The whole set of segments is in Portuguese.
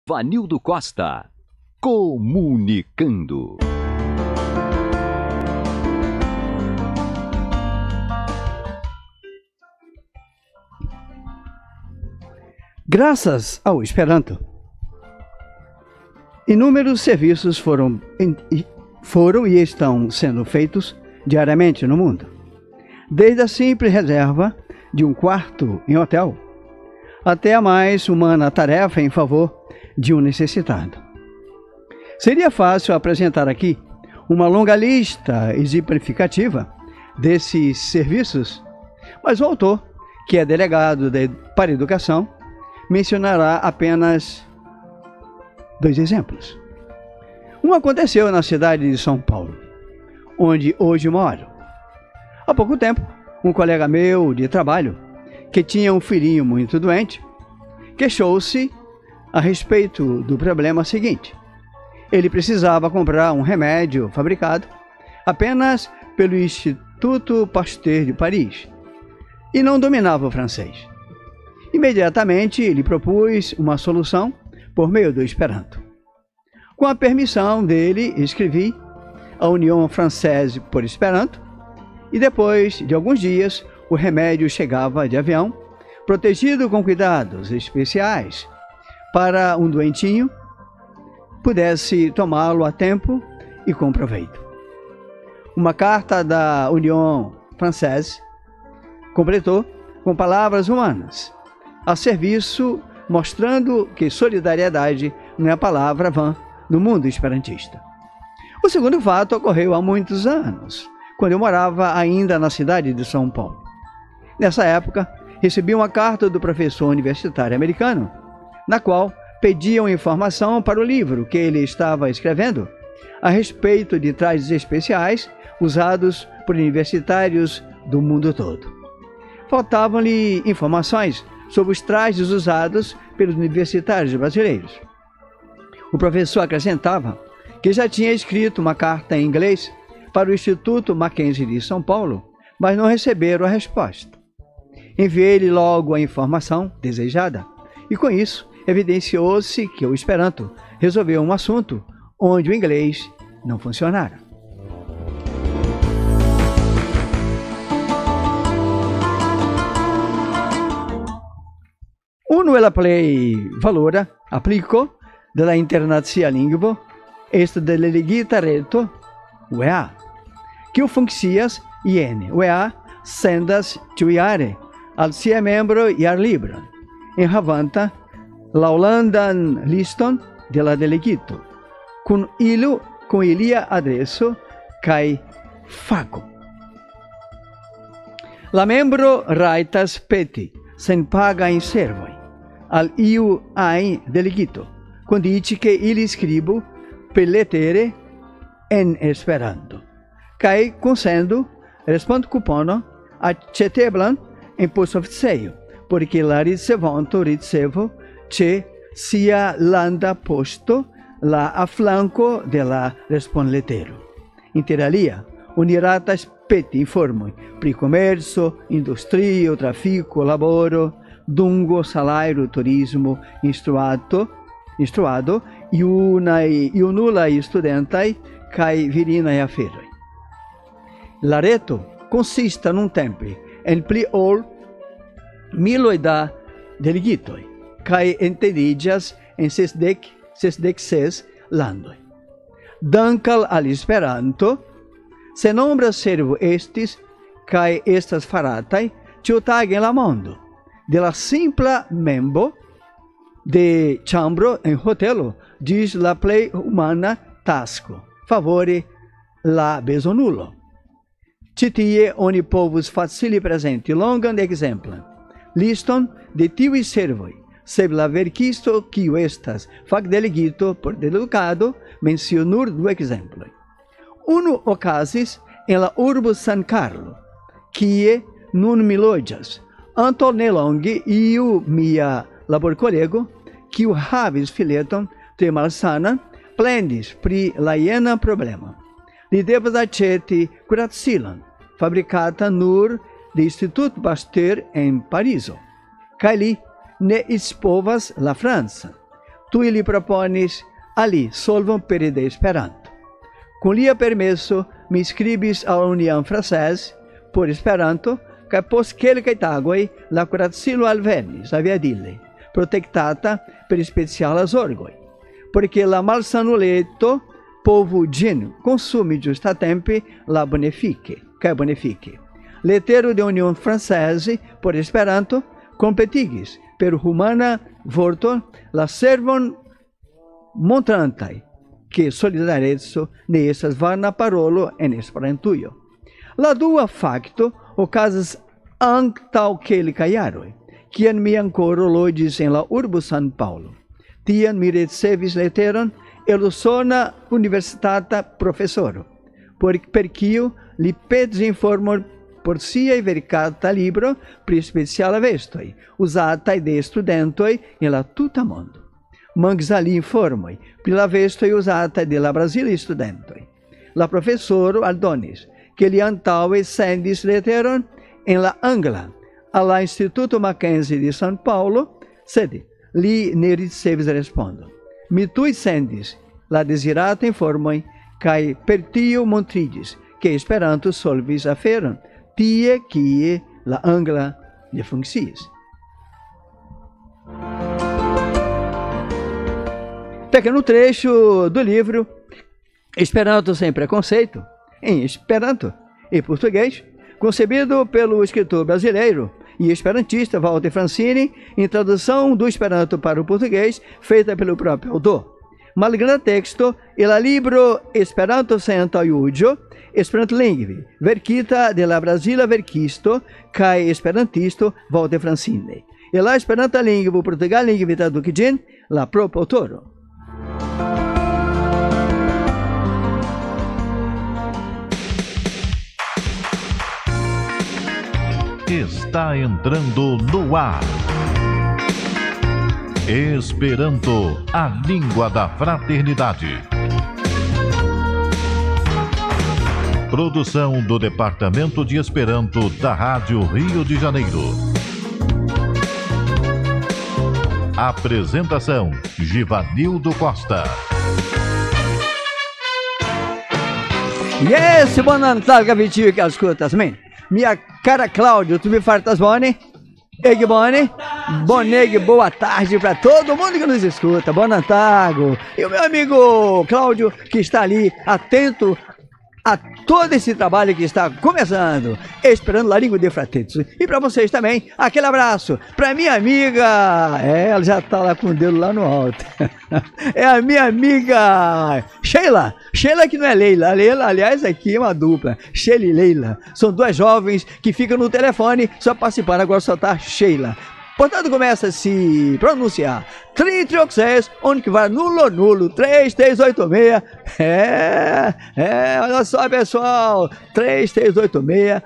Vanildo Costa, comunicando. Graças ao Esperanto, inúmeros serviços foram e estão sendo feitos diariamente no mundo. Desde a simples reserva de um quarto em hotel, até a mais humana tarefa em favor de um necessitado. Seria fácil apresentar aqui uma longa lista exemplificativa desses serviços, mas o autor, que é delegado para a educação, mencionará apenas 2 exemplos. Um aconteceu na cidade de São Paulo, onde hoje moro. Há pouco tempo, um colega meu de trabalho, que tinha um filhinho muito doente, queixou-se a respeito do problema seguinte. Ele precisava comprar um remédio fabricado apenas pelo Instituto Pasteur de Paris e não dominava o francês. Imediatamente, ele propôs uma solução por meio do Esperanto. Com a permissão dele, escrevi a União Française por Esperanto e depois de alguns dias, o remédio chegava de avião, protegido com cuidados especiais, para um doentinho pudesse tomá-lo a tempo e com proveito. Uma carta da União Française completou com palavras humanas a serviço, mostrando que solidariedade não é a palavra vã no mundo esperantista. O segundo fato ocorreu há muitos anos, quando eu morava ainda na cidade de São Paulo. Nessa época, recebi uma carta do professor universitário americano, na qual pediam informação para o livro que ele estava escrevendo a respeito de trajes especiais usados por universitários do mundo todo. Faltavam-lhe informações sobre os trajes usados pelos universitários brasileiros. O professor acrescentava que já tinha escrito uma carta em inglês para o Instituto Mackenzie de São Paulo, mas não receberam a resposta. Enviei-lhe logo a informação desejada e, com isso, evidenciou-se que o Esperanto resolveu um assunto onde o inglês não funcionara. Uno la plej valora apliko de la internacia lingvo est delegita reto UEA, kiu funkcias jene. UEA sendas ĉiujare al sia membro jarlibron, enhavanta la holandan liston de la delegito, kun ilia adreso kaj fako. La membro rajtas peti senpagajn servojn al iu ajn delegito, kondiĉe ke ili skribu per letere en Esperanto, kaj konsendu respondkuponon aĉeteblan en poŝoficejo, por ke la ricevonto ricevu ĉe sia landa poŝto la aflanko de la respondletero. Interalia, oni ratas peti informoj pri komerco, industrio, trafiko, laboro, dungo, salário, turismo, instruado, junulaj studentaj kaj virinaj aferoj. La reto konsistas nuntempe en pli ol 1000 da delegitoj kaj etendiĝas en 66 landoj. Dank'al al Esperanto, sennombra servo estis kaj estas farataj ĉiutage en la mondo, de la simpla membro de ĉambro en hotelo ĝis la plej humana tasko, favore la bezonulo. Ĉi tie oni povus facile prezenti longan ekzemplon, liston de tiuj servoj, sed la verkisto, kiu estas fakdelegito por edukado, menciu nur 2 ekzemploj. Unu okazis en la urbo San Carlo, kie nun mi loĝas. Antaŭ nelonge iu mia laborkolego, kiu havis fileton tre malsanan, plendis pri la jena problemo. Li devas aĉeti kuracilon, fabrikata nur de Instituto Pasteur en Parizo, kaj li ne expovas la francan. tu li propones ali solvam per de Esperanto. Com lia permesso, mi scribis a União Française por Esperanto, ca post quelcae tagoi la curacilo alvenis, avia dille, protectata per speciala zorgoi, porque la malsanuleto povo gin consumi justatempe la bonifique, ca bonifique. Letero de União Française por Esperanto, competigis per humana vorto la servon montrantai, que solidarezzo ne estas varna parolo en Esperantujo. La dua facto ocasas antaŭ kelkaj jaroj, kiam mi ankoraŭ loĝis en la urbo San Paulo. Tiam mi ricevis leteron el usona universitata profesoro, per kiu li petis informon por siaj verkata libro pri speciala vestoj, uzataj de studentoj en la tuta mondo. Mankis ali informoj pri la vestoj uzataj de la brazilaj studentoj. La profesoro aldonis que li antaŭe sendis leteron en la angla al la Instituto Mackenzie de São Paulo, sed li ne ricevis respondon. Mi tuj sendis la dezirata informoj kaj per tio montriĝis ke Esperanto solvis aferon tie kie la angla ne funkciis. Pequeno trecho do livro Esperanto sem Preconceito, em Esperanto e português, concebido pelo escritor brasileiro e esperantista Walter Francini, em tradução do Esperanto para o português, feita pelo próprio autor. Malgranda texto, el libro Esperanto sem antaŭjuĝo, Esperantlingve, verkita de la Brazila verkisto kaj esperantisto Walter Francini. E la Esperanta lingvo portugallingve tradukiĝin la propra aŭtoro. Está entrando no ar. Esperanto, a língua da fraternidade. Produção do Departamento de Esperanto da Rádio Rio de Janeiro. Apresentação: Givanildo Costa. Yes, buon Natal, vitinho que escutas, man. Minha cara Cláudio, tu me fartas bone? Eg bone? Boneg, boa tarde para todo mundo que nos escuta. Bom Natal. E o meu amigo Cláudio, que está ali atento a todo esse trabalho que está começando, esperando a língua de fraternidade. E para vocês também, aquele abraço para minha amiga, ela já está lá com o dedo lá no alto, é a minha amiga Sheila, que não é Leila, aliás, aqui é uma dupla, Sheila e Leila, são duas jovens que ficam no telefone só participando, agora só está Sheila. Portanto, começa a se pronunciar 36, onde que vai nulo, 3386. Olha só, pessoal, 3386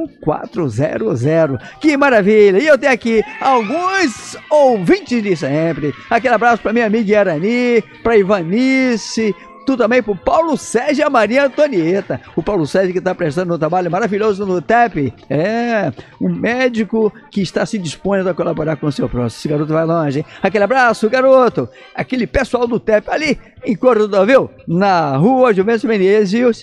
1400. Que maravilha! E eu tenho aqui alguns ouvintes de sempre. Aquele abraço para minha amiga Arani, para Ivanice, tudo também para o Paulo Sérgio e a Maria Antonieta. O Paulo Sérgio que está prestando um trabalho maravilhoso no TEP. Um médico que está se dispondo a colaborar com o seu próximo. Esse garoto vai longe, hein? Aquele abraço, garoto. Aquele pessoal do TEP ali em Cordovil, na rua Juventus Menezes,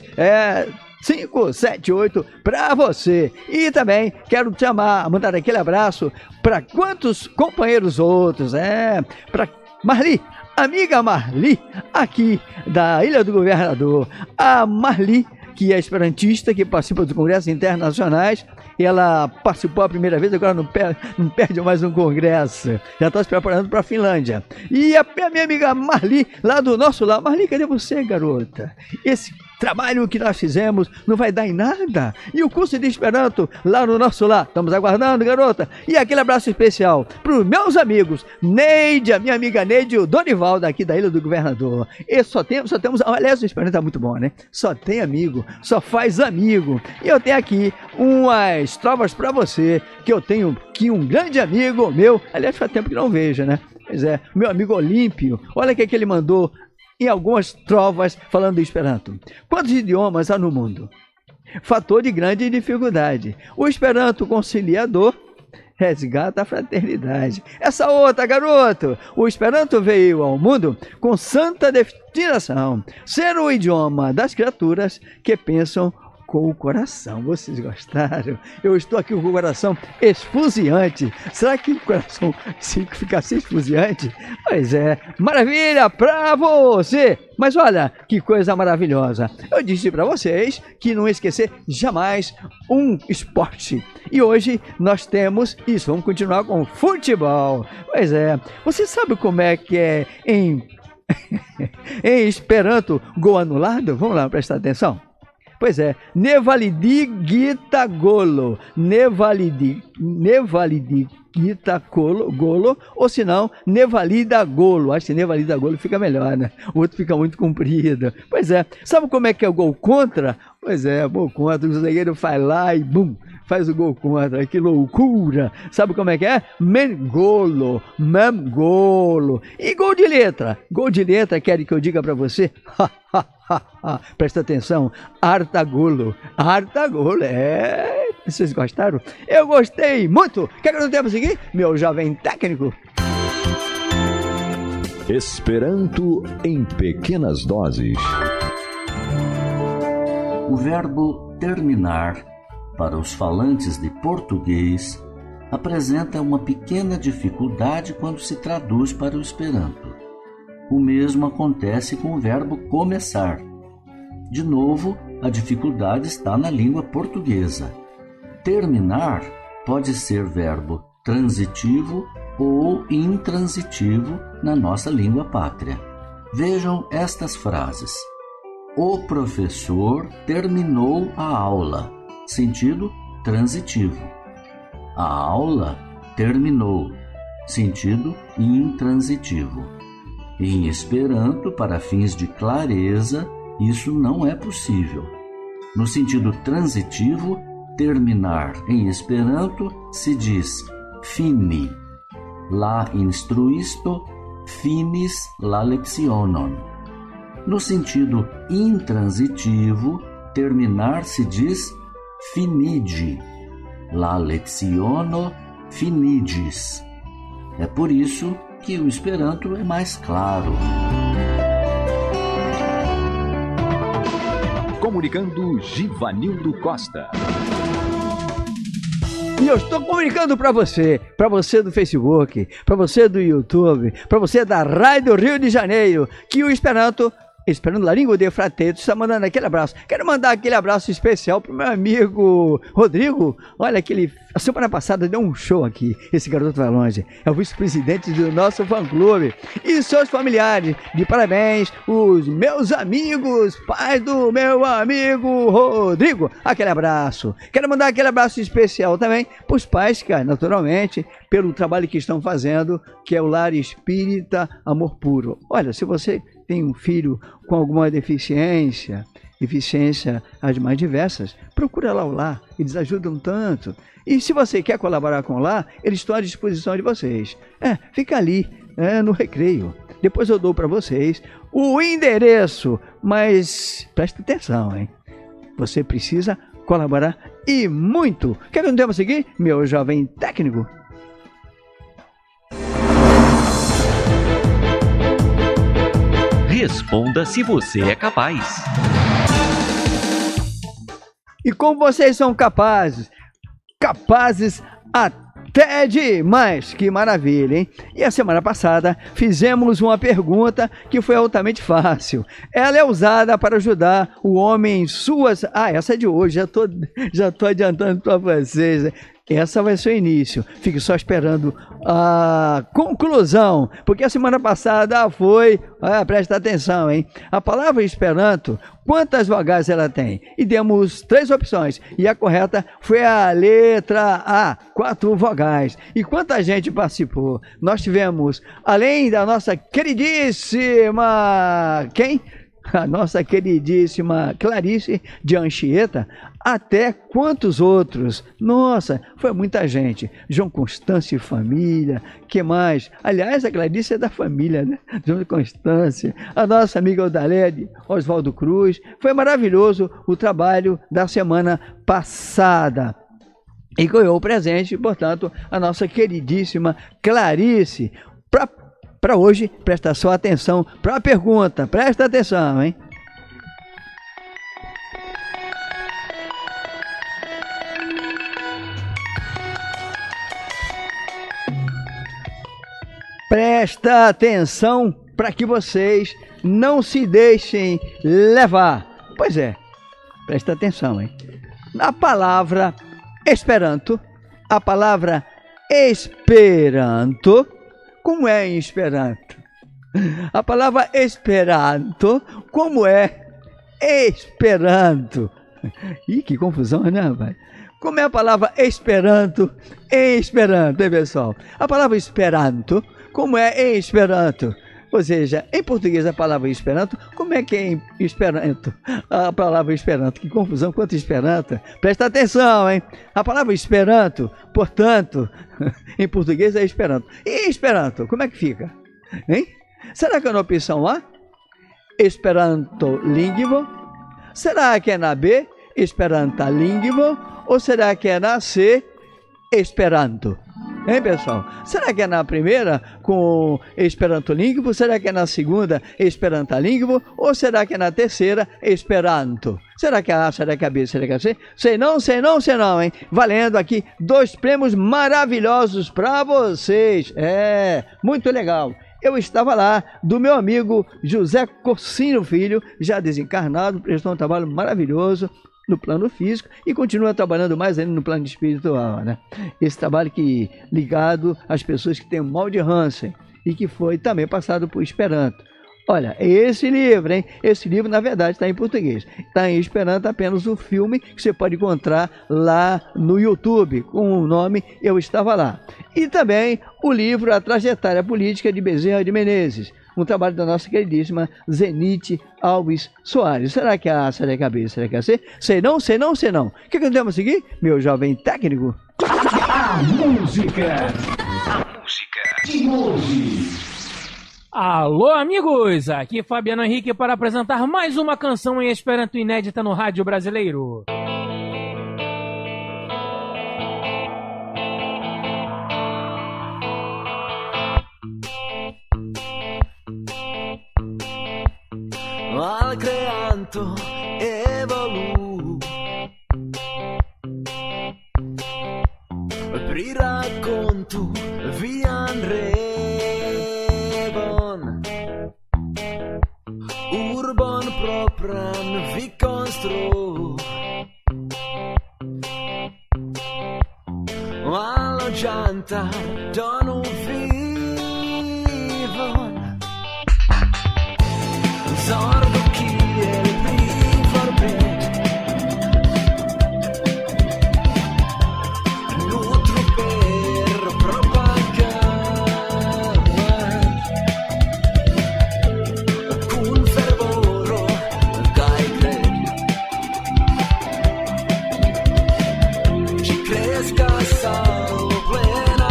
578 para você. E também quero te mandar aquele abraço para quantos companheiros outros, para Marli, amiga Marli, aqui da Ilha do Governador. A Marli, que é esperantista, que participa dos congressos internacionais. Ela participou a primeira vez, agora não perde mais um congresso. Já está se preparando para a Finlândia. E a minha amiga Marli, lá do nosso lar. Marli, cadê você, garota? Esse trabalho que nós fizemos não vai dar em nada. E o curso de Esperanto lá no nosso lar. Estamos aguardando, garota. E aquele abraço especial para os meus amigos Neide, a minha amiga Neide e o Dorival daqui da Ilha do Governador. E só temos, aliás, o Esperanto tá muito bom, né? Só tem amigo, só faz amigo. E eu tenho aqui umas trovas para você, que eu tenho aqui um grande amigo meu, aliás, faz tempo que não vejo, né? Pois é, meu amigo Olímpio. Olha o que ele mandou em algumas trovas falando de Esperanto. Quantos idiomas há no mundo? Fator de grande dificuldade. O Esperanto conciliador resgata a fraternidade. Essa outra, garoto, o Esperanto veio ao mundo com santa destinação, ser o idioma das criaturas que pensam com o coração. Vocês gostaram? Eu estou aqui com o coração esfuziante. Será que o coração fica assim esfuziante? Pois é, maravilha pra você! Mas olha, que coisa maravilhosa. Eu disse para vocês que não esquecer jamais um esporte. E hoje nós temos isso, vamos continuar com futebol. Pois é, você sabe como é que é em Esperanto gol anulado? Vamos lá, prestar atenção. Pois é, nevalidigita golo, nevalidigita golo, ou se não, nevalida golo. Acho que nevalida golo fica melhor, né? O outro fica muito comprido. Pois é, sabe como é que é o gol contra? Pois é, gol contra, o zagueiro faz lá e bum, faz o gol contra, que loucura! Sabe como é que é? Mengolo. E gol de letra? Gol de letra, quer que eu diga para você? Presta atenção, Artagolo, é... Vocês gostaram? Eu gostei muito! Quer que eu não tenha para seguir? Meu jovem técnico. Esperanto em pequenas doses. O verbo terminar, para os falantes de português, apresenta uma pequena dificuldade quando se traduz para o Esperanto. O mesmo acontece com o verbo começar. De novo, a dificuldade está na língua portuguesa. Terminar pode ser verbo transitivo ou intransitivo na nossa língua pátria. Vejam estas frases. O professor terminou a aula. Sentido transitivo. A aula terminou. Sentido intransitivo. Em Esperanto, para fins de clareza, isso não é possível. No sentido transitivo, terminar em Esperanto se diz fini. La instruisto finis la lectionon. No sentido intransitivo, terminar se diz finidi. La lectiono finidis. É por isso que o Esperanto é mais claro. Comunicando Givanildo Costa. E eu estou comunicando para você do Facebook, para você do YouTube, para você da Rádio Rio de Janeiro, que o Esperando La Língua de Frateto está mandando aquele abraço. Quero mandar aquele abraço especial pro meu amigo Rodrigo. Olha, a semana passada deu um show aqui. Esse garoto vai longe. É o vice-presidente do nosso fã-clube. E seus familiares, de parabéns, os meus amigos, pais do meu amigo Rodrigo. Aquele abraço. Quero mandar aquele abraço especial também para os pais, cara, naturalmente, pelo trabalho que estão fazendo, que é o Lar Espírita Amor Puro. Olha, se você tem um filho com alguma deficiência as mais diversas, procura lá o lar, eles ajudam tanto. E se você quer colaborar com o lar, eles estão à disposição de vocês. Fica ali, no recreio. Depois eu dou para vocês o endereço, mas presta atenção, hein? Você precisa colaborar e muito. Quer que não temos seguir, meu jovem técnico? Responda se você é capaz. E como vocês são capazes até demais, que maravilha, hein? E a semana passada fizemos uma pergunta que foi altamente fácil. Ela é usada para ajudar o homem em suas... essa é de hoje, já tô adiantando para vocês. Essa vai ser o início. Fique só esperando a conclusão, porque a semana passada foi... presta atenção, hein? A palavra Esperanto, quantas vogais ela tem? E demos 3 opções. E a correta foi a letra A, 4 vogais. E quanta gente participou? Nós tivemos, além da nossa queridíssima... Quem? A nossa queridíssima Clarice de Anchieta, até quantos outros? Nossa, foi muita gente. João Constância e família, que mais? Aliás, a Clarice é da família, né? João Constância, a nossa amiga Odalede, Oswaldo Cruz. Foi maravilhoso o trabalho da semana passada. E ganhou o presente, portanto, a nossa queridíssima Clarice. Para hoje, presta só atenção para a pergunta. Presta atenção, hein? Presta atenção para que vocês não se deixem levar. Pois é, presta atenção, hein? Na palavra Esperanto, a palavra Esperanto, como é em Esperanto? A palavra Esperanto, como é Esperanto? Ih, que confusão, né, rapaz? Como é a palavra Esperanto em Esperanto, hein, pessoal? A palavra Esperanto, como é em Esperanto? Ou seja, em português a palavra Esperanto, como é que é em Esperanto? A palavra Esperanto, que confusão, quanto Esperanto. Presta atenção, hein? A palavra Esperanto, portanto, em português é Esperanto. E em Esperanto, como é que fica? Hein? Será que é na opção A? Esperanto Lingvo? Será que é na B? Esperanta Lingvo? Ou será que é na C? Esperanto? Hein, pessoal? Será que é na primeira com Esperanto Lingvo? Será que é na segunda Esperanta Lingvo? Ou será que é na terceira Esperanto? Será que é a A? Será que é a B? Será que é a C? Sei não, hein? Valendo aqui 2 prêmios maravilhosos para vocês. É, muito legal. Eu estava lá, do meu amigo José Corsino Filho, já desencarnado, prestou um trabalho maravilhoso no plano físico e continua trabalhando mais ainda no plano espiritual, né? Esse trabalho que ligado às pessoas que têm o mal de Hansen e que foi também passado por Esperanto. Olha, esse livro, hein? Esse livro, na verdade, está em português. Está em Esperanto apenas o filme que você pode encontrar lá no YouTube, com o nome Eu Estava Lá. E também o livro A Trajetória Política de Bezerra de Menezes, um trabalho da nossa queridíssima Zenite Alves Soares. Será que é a A? Será que é a B? Será que é a C? Sei não. O que nós devemos seguir, meu jovem técnico? A música de hoje. Alô, amigos! Aqui é Fabiano Henrique para apresentar mais uma canção em Esperanto inédita no rádio brasileiro. Al creanto evolu pri racconto vian revon urbon propran vi constru alloggianta donu vivon sordo chi è il primo nutro per propagare con fervore dai credi ci cresca salvo plena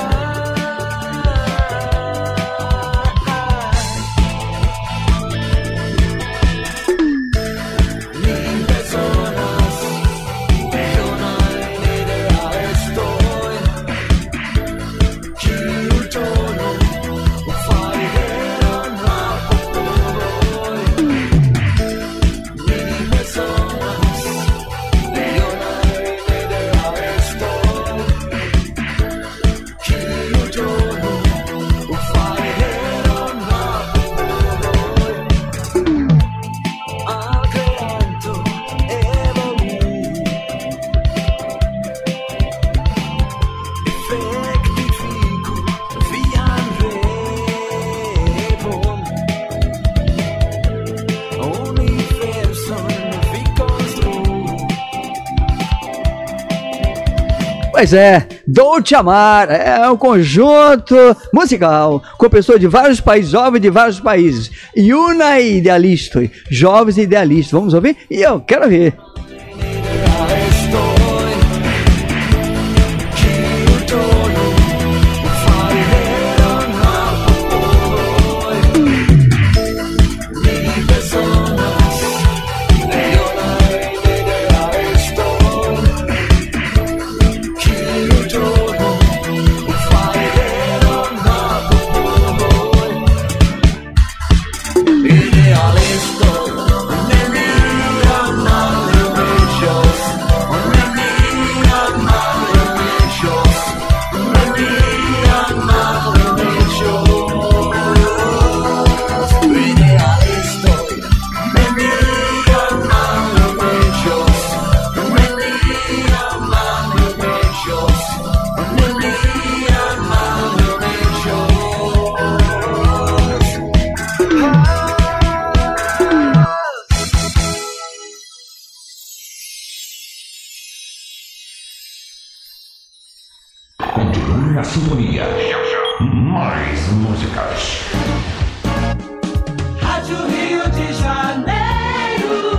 Pois é, Dolce Amar é um conjunto musical com pessoas de vários países, jovens de vários países. E una idealista, jovens idealistas. Vamos ouvir? E eu quero ver. Continue na sintonia. Mais músicas. Rádio Rio de Janeiro.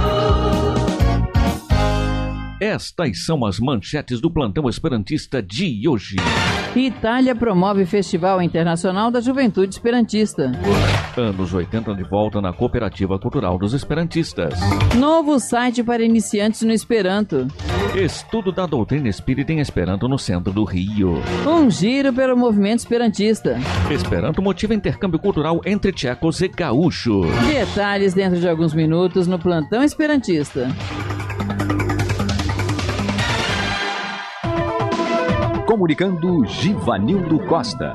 Estas são as manchetes do plantão esperantista de hoje. Itália promove Festival Internacional da Juventude Esperantista. Anos 80 de volta na Cooperativa Cultural dos Esperantistas. Novo site para iniciantes no Esperanto. Estudo da doutrina espírita em Esperanto no centro do Rio. Um giro pelo movimento esperantista. Esperanto motiva intercâmbio cultural entre tchecos e gaúchos. Detalhes dentro de alguns minutos no plantão esperantista. Comunicando Givanildo Costa.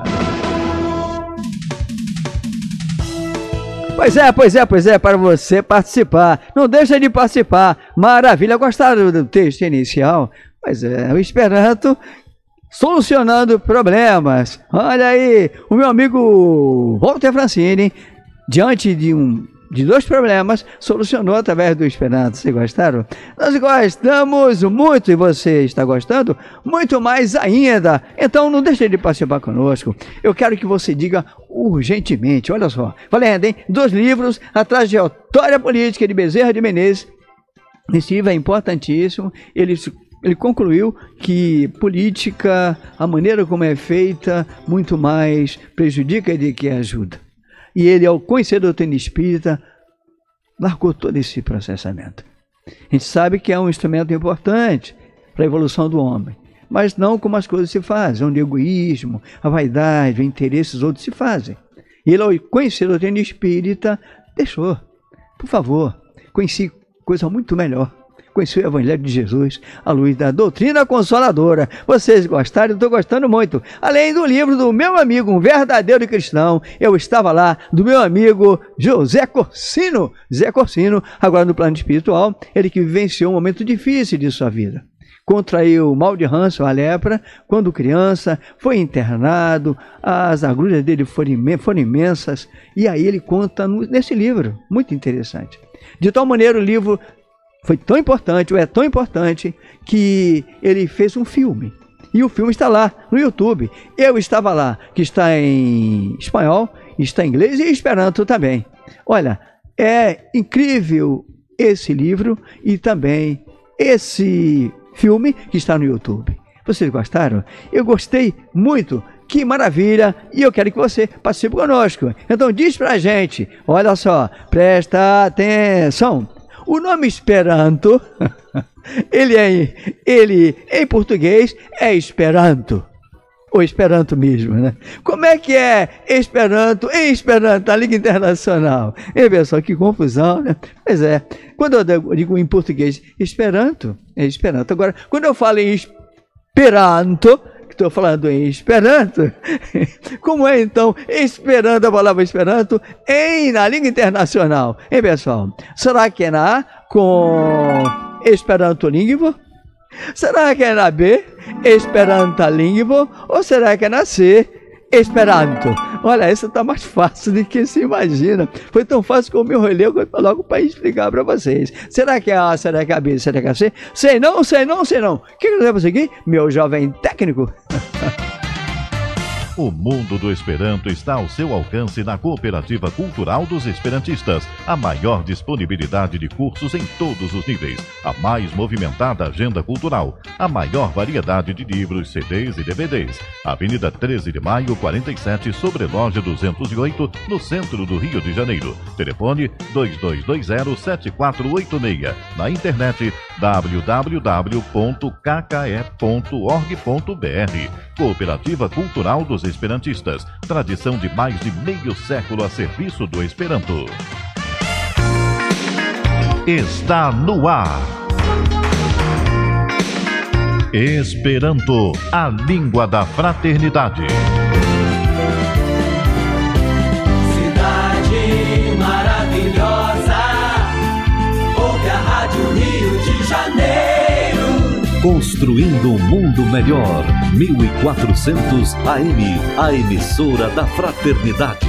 Pois é, para você participar. Não deixa de participar. Maravilha, gostaram do texto inicial? Pois é, o Esperanto solucionando problemas. Olha aí, o meu amigo Walter Francini, diante de dois problemas, solucionou através do Esperanto. Vocês gostaram? Nós gostamos muito e você está gostando muito mais ainda. Então não deixe de participar conosco. Eu quero que você diga urgentemente, olha só, valendo, hein? 2 livros, A Trajetória Política de Bezerra de Menezes. Esse livro é importantíssimo. Ele concluiu que política, a maneira como é feita, muito mais prejudica do que ajuda. E ele, ao conhecer a doutrina espírita, largou todo esse processamento. A gente sabe que é um instrumento importante para a evolução do homem, mas não como as coisas se fazem, onde o egoísmo, a vaidade, o interesse dos outros se fazem. Ele, ao conhecer a doutrina espírita, deixou. Por favor, conheci coisa muito melhor. Conheci o Evangelho de Jesus à luz da doutrina consoladora. Vocês gostaram? Eu estou gostando muito. Além do livro do meu amigo, Um Verdadeiro Cristão, eu estava lá, do meu amigo José Corsino. Zé Corsino, agora no plano espiritual, ele que vivenciou um momento difícil de sua vida. Contraiu o mal de Hansen, a lepra, quando criança, foi internado, as agruras dele foram imensas, e aí ele conta nesse livro, muito interessante. De tal maneira o livro foi tão importante, ou é tão importante, que ele fez um filme. E o filme está lá, no YouTube. Eu estava lá, que está em espanhol, está em inglês e esperanto também. Olha, é incrível esse livro e também esse filme que está no YouTube. Vocês gostaram? Eu gostei muito. Que maravilha! E eu quero que você participe conosco. Então diz pra gente, olha só, presta atenção. O nome Esperanto, ele em português é Esperanto, ou Esperanto mesmo, né? Como é que é Esperanto em Esperanto, a Liga Internacional? Pessoal, que confusão, né? Pois é, quando eu digo em português Esperanto, é Esperanto. Agora, quando eu falo em Esperanto, estou falando em Esperanto, como é então Esperanto, a palavra Esperanto, na língua internacional? Hein, pessoal? Será que é na A com Esperanto Língua? Será que é na B, Esperanta Língua? Ou será que é na C, Esperanto? Olha, essa está mais fácil do que se imagina. Foi tão fácil que eu me enrolei logo para explicar para vocês. Será que é a A, será que é a B, será que é a C? Sei não. O que nós vamos seguir, meu jovem técnico? O mundo do Esperanto está ao seu alcance na Cooperativa Cultural dos Esperantistas. A maior disponibilidade de cursos em todos os níveis. A mais movimentada agenda cultural. A maior variedade de livros, CDs e DVDs. Avenida 13 de Maio, 47, sobre loja 208, no centro do Rio de Janeiro. Telefone 2220-7486. Na internet www.kke.org.br. Cooperativa Cultural dos Esperantistas. Tradição de mais de meio século a serviço do Esperanto. está no ar. Esperanto, a língua da fraternidade. Cidade maravilhosa, ouve a Rádio Rio de Janeiro. Construindo um mundo melhor. 1400 AM, a emissora da fraternidade.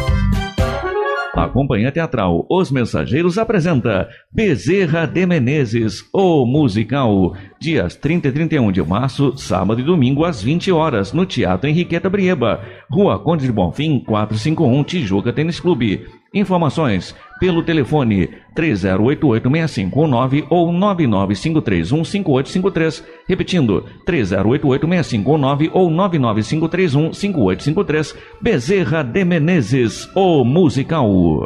A Companhia Teatral Os Mensageiros apresenta Bezerra de Menezes, o musical, dias 30 e 31 de março, sábado e domingo às 20 horas, no Teatro Henriqueta Brieba, Rua Conde de Bonfim, 451, Tijuca Tênis Clube. Informações pelo telefone 3088-6519 ou 99531-5853. Repetindo, 3088-6519 ou 99531-5853. Bezerra de Menezes, o musical.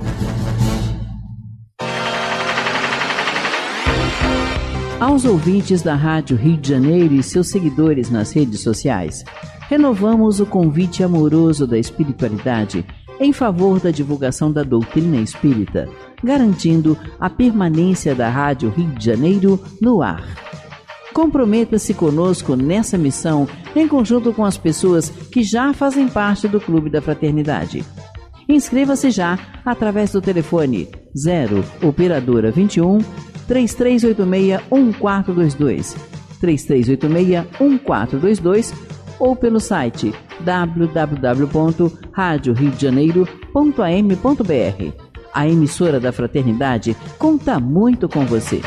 Aos ouvintes da Rádio Rio de Janeiro e seus seguidores nas redes sociais, renovamos o convite amoroso da espiritualidade em favor da divulgação da doutrina espírita, garantindo a permanência da Rádio Rio de Janeiro no ar. Comprometa-se conosco nessa missão em conjunto com as pessoas que já fazem parte do Clube da Fraternidade. Inscreva-se já através do telefone 0 Operadora 21 3386-1422, 3386-1422 ou pelo site www.radioriodejaneiro.am.br. A emissora da Fraternidade conta muito com você.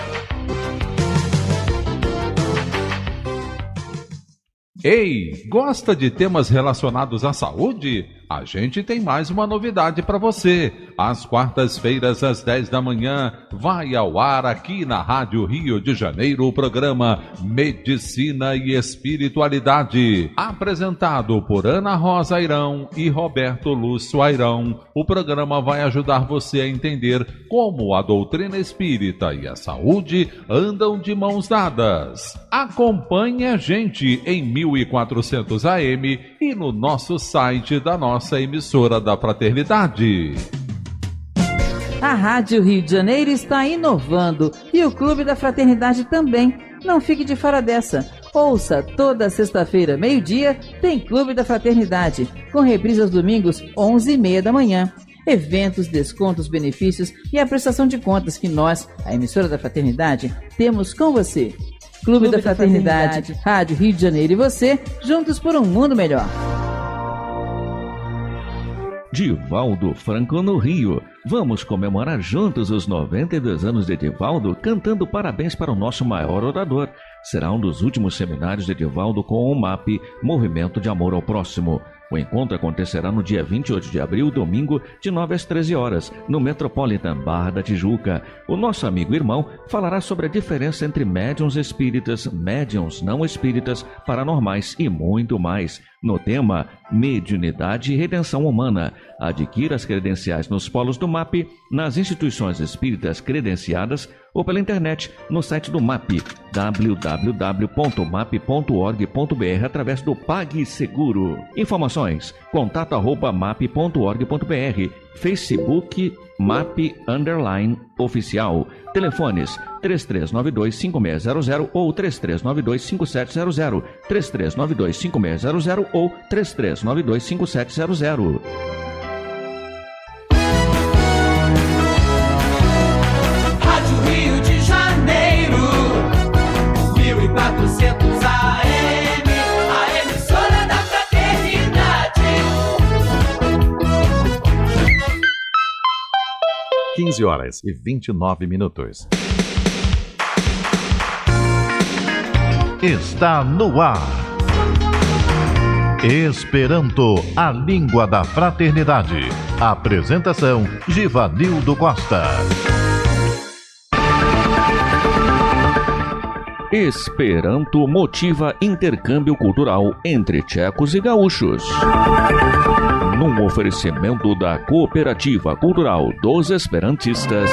Ei, gosta de temas relacionados à saúde? A gente tem mais uma novidade para você. Às quartas-feiras, às 10 da manhã, vai ao ar aqui na Rádio Rio de Janeiro o programa Medicina e Espiritualidade, apresentado por Ana Rosa Airão e Roberto Lúcio Airão. O programa vai ajudar você a entender como a doutrina espírita e a saúde andam de mãos dadas. Acompanhe a gente em 1400 AM e no nosso site da nossa emissora da Fraternidade. A Rádio Rio de Janeiro está inovando e o Clube da Fraternidade também. Não fique de fora dessa. Ouça, toda sexta-feira, meio-dia, tem Clube da Fraternidade, com reprise aos domingos, 11h30 da manhã. Eventos, descontos, benefícios e a prestação de contas que nós, a emissora da Fraternidade, temos com você. Clube da Fraternidade, Rádio Rio de Janeiro e você, juntos por um mundo melhor. Divaldo Franco no Rio. Vamos comemorar juntos os 92 anos de Divaldo, cantando parabéns para o nosso maior orador. Será um dos últimos seminários de Divaldo com o MAP, Movimento de Amor ao Próximo. O encontro acontecerá no dia 28 de abril, domingo, de 9 às 13 horas, no Metropolitan Barra da Tijuca. O nosso amigo irmão falará sobre a diferença entre médiuns espíritas, médiuns não espíritas, paranormais e muito mais. No tema Mediunidade e Redenção Humana. Adquira as credenciais nos polos do MAP, nas instituições espíritas credenciadas ou pela internet no site do MAP, www.map.org.br, através do PagSeguro. Informações, contato@map.org.br, Facebook MAP_oficial. Telefones 3392-5600 ou 3392-5700, 3392-5600 ou 3392-5700. Rádio Rio de Janeiro, 1400 AM, a emissora da Fraternidade. 15h29. Está no ar. Esperanto, a língua da fraternidade. Apresentação: Givanildo Costa. Esperanto motiva intercâmbio cultural entre tchecos e gaúchos. Num oferecimento da Cooperativa Cultural dos Esperantistas.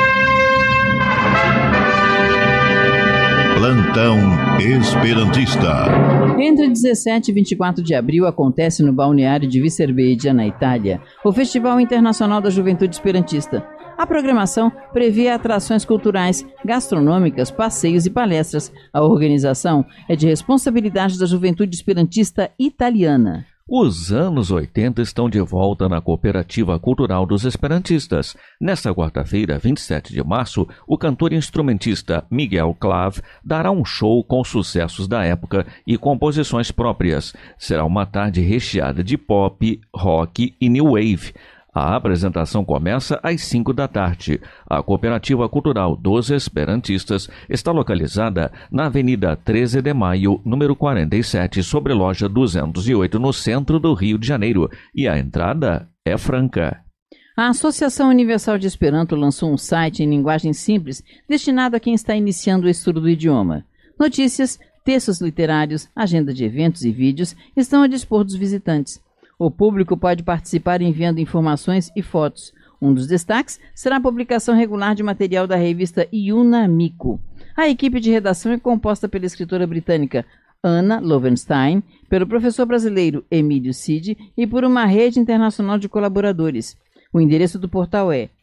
Plantão Esperantista. Entre 17 e 24 de abril acontece no balneário de Vicerbeidia, na Itália, o Festival Internacional da Juventude Esperantista. A programação prevê atrações culturais, gastronômicas, passeios e palestras. A organização é de responsabilidade da Juventude Esperantista Italiana. Os anos 80 estão de volta na Cooperativa Cultural dos Esperantistas. Nesta quarta-feira, 27 de março, o cantor e instrumentista Miguel Clave dará um show com sucessos da época e composições próprias. Será uma tarde recheada de pop, rock e new wave. A apresentação começa às 5 da tarde. A Cooperativa Cultural dos Esperantistas está localizada na Avenida 13 de Maio, número 47, sobre loja 208, no centro do Rio de Janeiro. E a entrada é franca. A Associação Universal de Esperanto lançou um site em linguagem simples destinado a quem está iniciando o estudo do idioma. Notícias, textos literários, agenda de eventos e vídeos estão a dispor dos visitantes. O público pode participar enviando informações e fotos. Um dos destaques será a publicação regular de material da revista Iunamico. A equipe de redação é composta pela escritora britânica Anna Lovenstein, pelo professor brasileiro Emílio Cid e por uma rede internacional de colaboradores. O endereço do portal é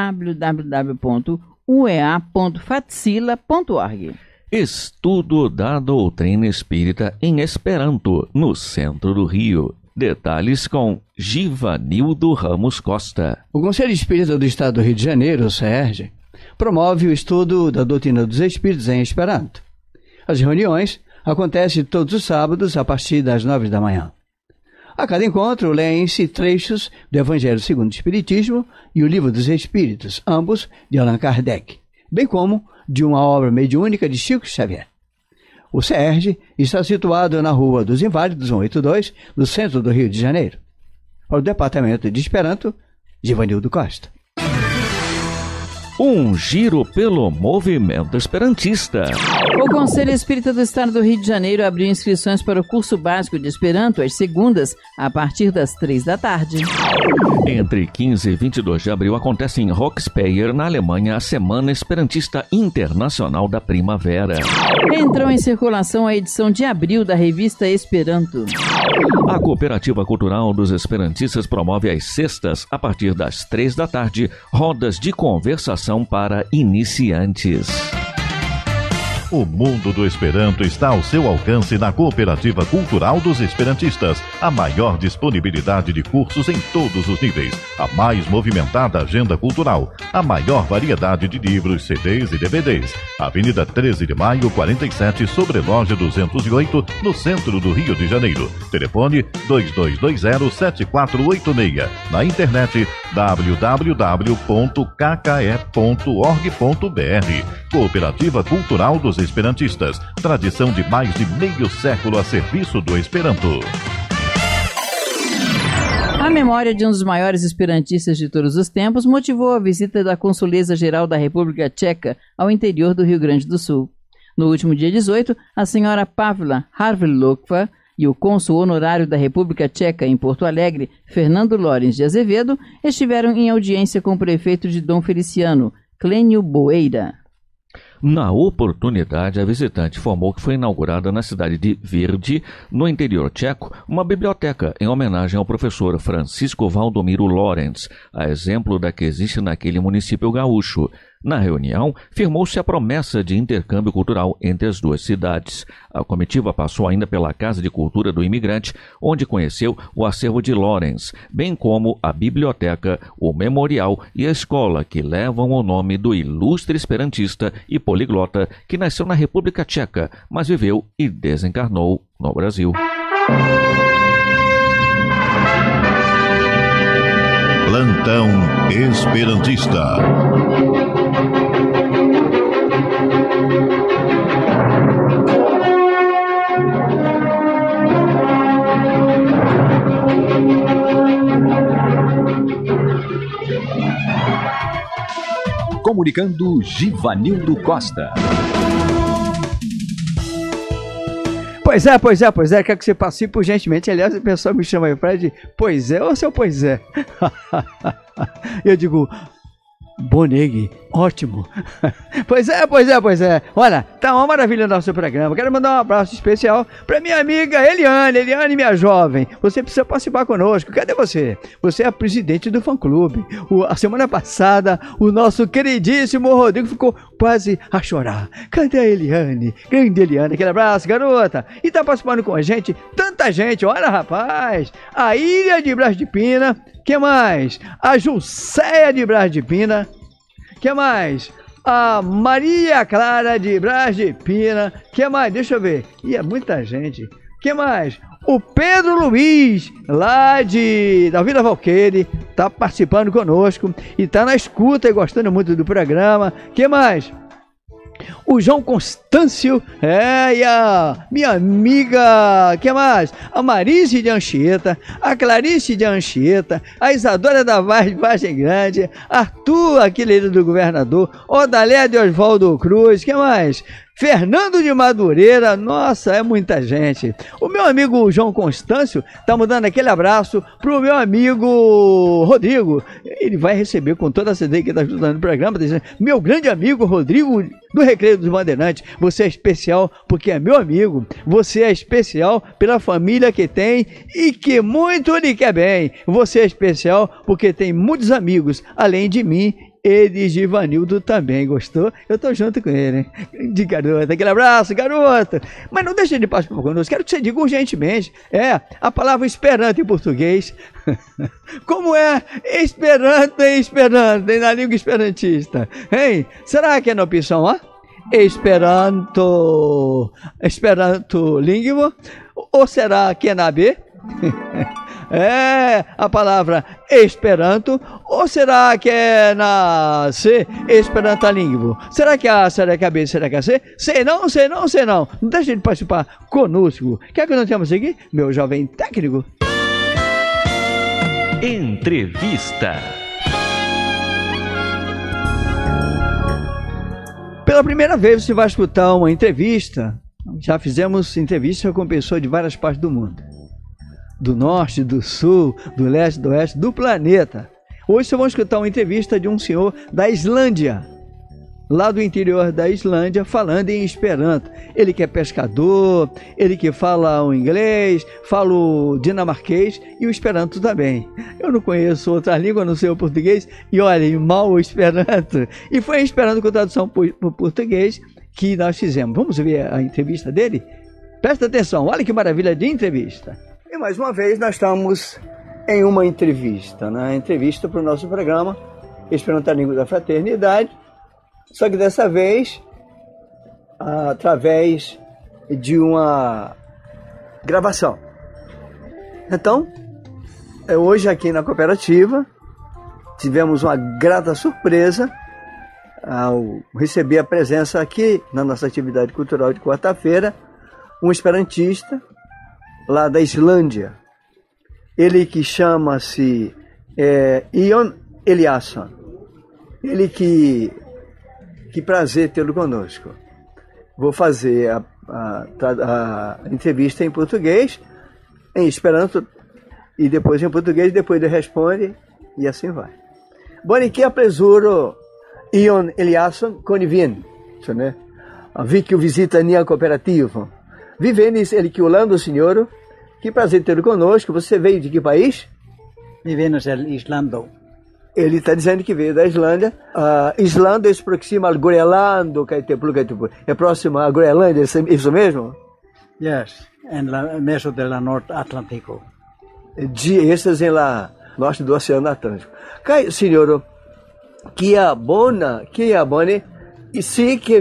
www.uea.fatsila.org. Estudo da doutrina espírita em Esperanto, no centro do Rio. Detalhes com Givanildo Ramos Costa. O Conselho Espírita do Estado do Rio de Janeiro, o CERJ, promove o estudo da doutrina dos Espíritos em Esperanto. As reuniões acontecem todos os sábados a partir das 9 da manhã. A cada encontro, leem-se trechos do Evangelho segundo o Espiritismo e o Livro dos Espíritos, ambos de Allan Kardec, bem como de uma obra mediúnica de Chico Xavier. O CERJ está situado na Rua dos Inválidos, 182, no centro do Rio de Janeiro. Para o Departamento de Esperanto, Givanildo Costa. Um giro pelo movimento esperantista. O Conselho Espírita do Estado do Rio de Janeiro abriu inscrições para o curso básico de Esperanto às segundas, a partir das 3 da tarde. Entre 15 e 22 de abril acontece em Roxpeyer, na Alemanha, a Semana Esperantista Internacional da Primavera. Entrou em circulação a edição de abril da revista Esperanto. A Cooperativa Cultural dos Esperantistas promove às sextas, a partir das 3 da tarde, rodas de conversação para iniciantes. O mundo do Esperanto está ao seu alcance na Cooperativa Cultural dos Esperantistas. A maior disponibilidade de cursos em todos os níveis. A mais movimentada agenda cultural. A maior variedade de livros, CDs e DVDs. Avenida 13 de Maio, 47, sobre loja 208, no centro do Rio de Janeiro. Telefone 2220-7486. Na internet www.kke.org.br. Cooperativa Cultural dos Esperantistas. Tradição de mais de meio século a serviço do Esperanto. A memória de um dos maiores esperantistas de todos os tempos motivou a visita da Consuleza-Geral da República Tcheca ao interior do Rio Grande do Sul. No último dia 18, a senhora Pavla Harvelokva e o cônsul honorário da República Tcheca em Porto Alegre, Fernando Lorens de Azevedo, estiveram em audiência com o prefeito de Dom Feliciano, Clênio Boeira. Na oportunidade, a visitante informou que foi inaugurada na cidade de Verde, no interior tcheco, uma biblioteca em homenagem ao professor Francisco Valdomiro Lorentz, a exemplo da que existe naquele município gaúcho. Na reunião, firmou-se a promessa de intercâmbio cultural entre as duas cidades. A comitiva passou ainda pela Casa de Cultura do Imigrante, onde conheceu o acervo de Lorentz, bem como a biblioteca, o memorial e a escola que levam o nome do ilustre esperantista e poliglota que nasceu na República Tcheca, mas viveu e desencarnou no Brasil. Plantão Esperantista. Comunicando Givanildo Costa. Pois é, quero que você participe urgentemente. Aliás, o pessoal me chama aí para de pois é ou seu pois é? Eu digo, Boneg, ótimo. Pois é. Olha, tá uma maravilha o nosso programa. Quero mandar um abraço especial para minha amiga Eliane, minha jovem. Você precisa participar conosco. Cadê você? Você é a presidente do fã-clube. A semana passada, o nosso queridíssimo Rodrigo ficou quase a chorar. Cadê a Eliane? Grande Eliane, aquele abraço, garota. E tá participando com a gente, tanta gente. Olha, rapaz, a Ilha de Brás de Pina. Que mais? A Jusceia de Brás de Pina. Que mais? A Maria Clara de Brás de Pina. Que mais? Deixa eu ver. E é muita gente. Que mais? O Pedro Luiz, lá da Vila Valqueire, tá participando conosco e tá na escuta e gostando muito do programa. Que mais? O João Constâncio, e a minha amiga, que mais? A Marise de Anchieta, a Clarice de Anchieta, a Isadora da Vargem Grande, Arthur, aquele do governador, Odalé de Oswaldo Cruz, que mais? Fernando de Madureira, nossa, é muita gente. O meu amigo João Constâncio tá mandando aquele abraço pro meu amigo Rodrigo. Ele vai receber com toda a certeza que tá ajudando o programa, dizendo: meu grande amigo Rodrigo do Recreio dos Bandeirantes, você é especial porque é meu amigo, você é especial pela família que tem e que muito lhe quer bem. Você é especial porque tem muitos amigos, além de mim. Ele, Givanildo, também gostou. Eu tô junto com ele, hein? De garota, aquele abraço, garota. Mas não deixe de participar conosco. Quero que você diga urgentemente. A palavra esperanto em português. Como é esperanto na língua esperantista? Hein? Será que é na opção A? Esperanto língua? Ou será que é na B? A palavra Esperanto, ou será que é na C, Esperantalíngua? Será que é A, será que é a B, será que é a C? Sei não. Não deixe de participar conosco. Quer que nós temos aqui, meu jovem técnico? Entrevista. Pela primeira vez você vai escutar uma entrevista. Já fizemos entrevista com pessoas de várias partes do mundo. Do norte, do sul, do leste, do oeste, do planeta. Hoje vocês vão escutar uma entrevista de um senhor da Islândia, lá do interior da Islândia, falando em Esperanto. Ele que é pescador, ele que fala o inglês, fala o dinamarquês e o Esperanto também. Eu não conheço outra língua, não sei o português, e olha, mal o Esperanto. E foi em Esperanto com tradução para o português que nós fizemos. Vamos ver a entrevista dele? Presta atenção, olha que maravilha de entrevista. E mais uma vez nós estamos em uma entrevista, né? Entrevista para o nosso programa Esperanto a Língua da Fraternidade, só que dessa vez através de uma gravação. Então, hoje aqui na cooperativa tivemos uma grata surpresa ao receber a presença aqui na nossa atividade cultural de quarta-feira, um esperantista lá da Islândia. Ele que chama-se Ion Eliasson. Ele que prazer tê-lo conosco. Vou fazer a entrevista em português, em Esperanto, e depois em português, depois ele responde, e assim vai. Bom, que apresuro Ion Eliasson convien, né? Vi que o visita minha cooperativa. Vivenis ele que olando, senhor, que prazer ter conosco. Você veio de que país? Vivemos de Islândia. Ele está dizendo que veio da Islândia. Islândia se aproxima ao Groenlândia, é próximo à Groenlândia, isso mesmo? Yes, en meio do Norte Atlântico. Esses em lá, norte do Oceano Atlântico. Cai, senhor, que é bona, e sim que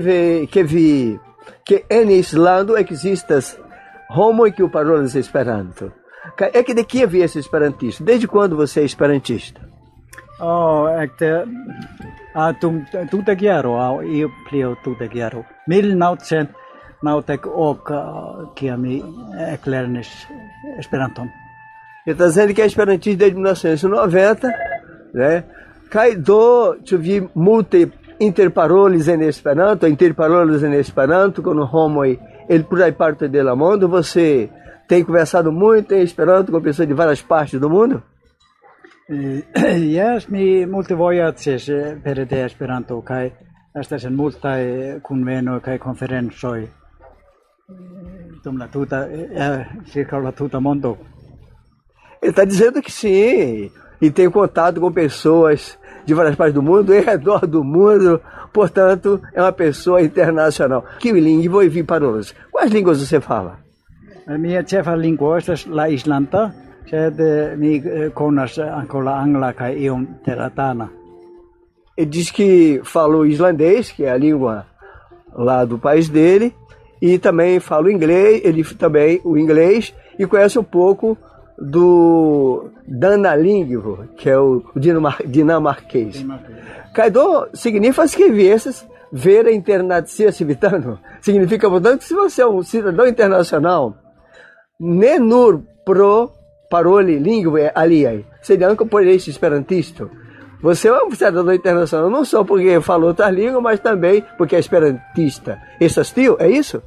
em Islândia existas homo que o parolas Esperanto. É que de que havia esse esperantista? Desde quando você é esperantista? Tudo quero, eu plio tudo quero. 1990 que a mim eclernes Esperanto. Ele está dizendo que é esperantista desde 1990, né? Cai do, vi multe interparoles em Esperanto, com o homo ele por aí parte do mundo. Você tem conversado muito em Esperanto com pessoas de várias partes do mundo? Yes, mi multe vojaĝis per de Esperanto kaj estas en multaj kunvenoj kaj konferencoj dum la tuta circa la tuta mondo. Ele está dizendo que sim, e tem contato com pessoas de várias partes do mundo, em redor do mundo, portanto, é uma pessoa internacional. Que língua e parolhas? Quais línguas você fala? Minha ĉefa lingvo estas la islanda, sed mi konas ankaŭ la angla kaj iom teratana. Ele diz que falou islandês, que é a língua lá do país dele, e também fala o inglês, o inglês, e conhece um pouco do Danalingvo, que é o dinamarquês. Kaido significa que ver a internet civitano. Significa, portanto, que se você é um cidadão internacional, nenur pro parole lingue aliai, seria anche por esse esperantisto. Você é um cidadão internacional, não só porque falou outra língua, mas também porque é esperantista. Esse estilo, é isso?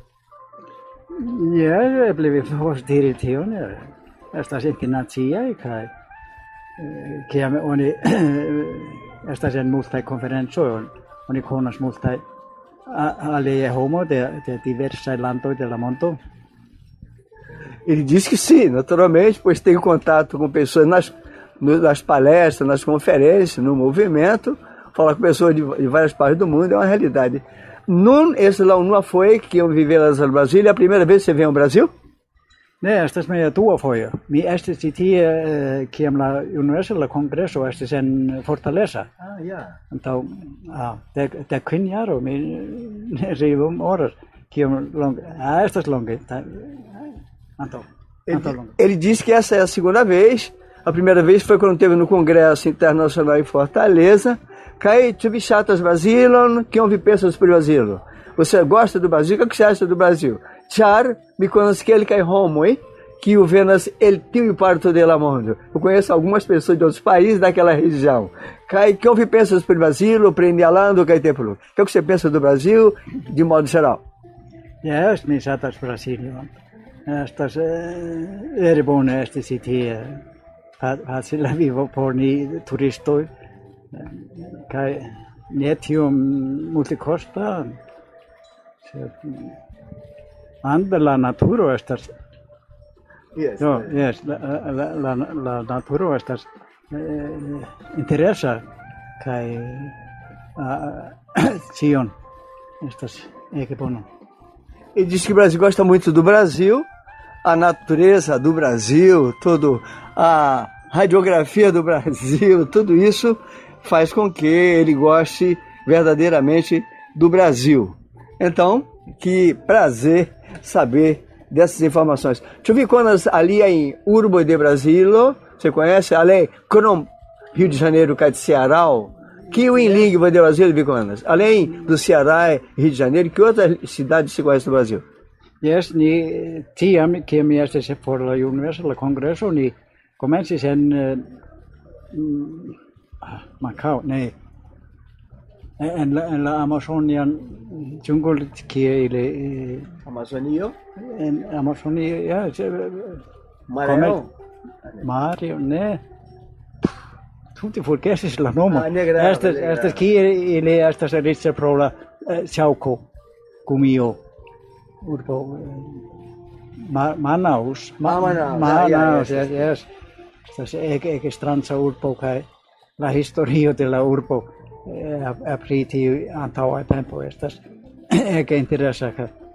Ja, blev forstyrret tion. Estas internaciaj kaj kiam oni estas en multaj konferencoj, oni konas multaj aliaj homoj de diversaj landoj de la mondo. Ele diz que sim, naturalmente, pois tem contato com pessoas nas palestras, nas conferências, no movimento, falar com pessoas de várias partes do mundo é uma realidade. Esse lá não foi que iam viver lá no Brasil, é a primeira vez que você vem ao Brasil? Ne, estas meia dua foio. Mi estis ci tie kiam la Universala Kongreso estis en Fortaleza. Então, de 15 jaroj mi ne rivum horas kiam longe. Estas longe. Ele disse que essa é a segunda vez. A primeira vez foi quando teve no Congresso Internacional em Fortaleza. Cai tive chatas Brasil, que ouve pessoas por Brasil. Você gosta do Brasil? O que você acha do Brasil? Char, me conhece que ele cai homo, hein? Que o Venas, ele tem parte dela mundo. Eu conheço algumas pessoas de outros países daquela região. Cai, que ouve pessoas por Brasil, prende alando, cai tempo. O que você pensa do Brasil, de modo geral? Yes, me chatas Brasil. Estas erbone estis ci tie. Facile vivo por ni turistoj. Kaj ne tiom multe kosta. Ande la naturo estas. Yes. No, yes, la naturo estas interesa kaj Sion estas ege bono. Ele diz que o Brasil gosta muito do Brasil, a natureza do Brasil, toda a radiografia do Brasil, tudo isso faz com que ele goste verdadeiramente do Brasil. Então, que prazer saber dessas informações. Deixa eu ver quando ali em Urbo de Brasília, você conhece? Além Crom, Rio de Janeiro, cá de Ceará, que o em língua de Brasília, Viconas. Além do Ceará e Rio de Janeiro, que outras cidades se conhece do Brasil? Yes, ni tiam que mi estis por la Universala Kongreso, ni komencis en Macau, ne. En la Amazonian jungle kie ili Amazonio? En Amazonio, ja. Mario, ne. Tutti forgesis la nomo. Estas kie ili estas riĉa pro la Chaco, Gumio, urbo Manaus. Manaus, yes. Estas ege stranca urbo kaj la historio de la urbo pri tiu antaŭa tempo estas ege interesa.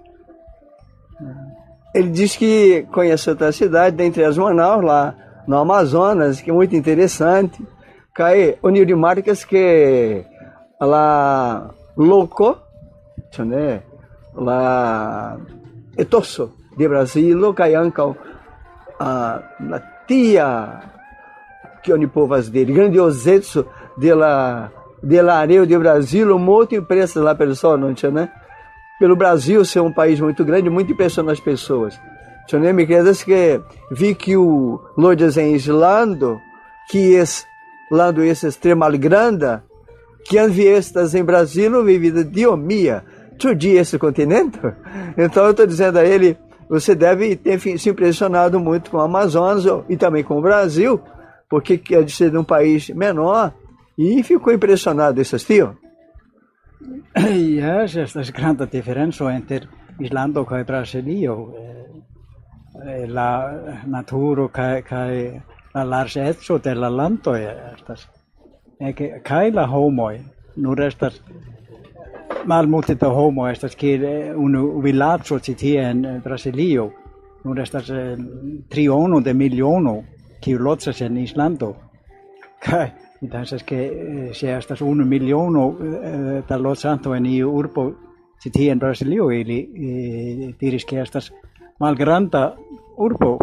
Ele diz que conhece outra cidade, dentre as Manaus, lá no Amazonas, que é muito interessante. Cai unir de marcas que lá louco, né? Lá etoso de Brasil, cai anca na tia que oni povas dele, grandiosetso de la areia de Brasil, muito impressa lá pessoalmente, né? Pelo Brasil ser um país muito grande, muito impressiona as pessoas. Eu nem me credes que vi que o Lourdes em Islando, que Lando esse extremo grande, que anviestas em Brasil vivida diomia, tudo esse continente. Então eu estou dizendo a ele, você deve ter se impressionado muito com o Amazonas e também com o Brasil, porque é de ser de um país menor, e ficou impressionado, isso assistiu? Ja, estas grande diferença entre Islando e Brasilio. La naturo kai la large etso de la lando estas. Kai la homoi, nur estas malmulte da homo estas que un villaggio ci en Brasilio, nur estas triono de miliono que lotsas en Islando. Kai Entonces que si estas 1 miliono da Los Santo en urbo ci en Brasilio e diris que estas malgranda urbo.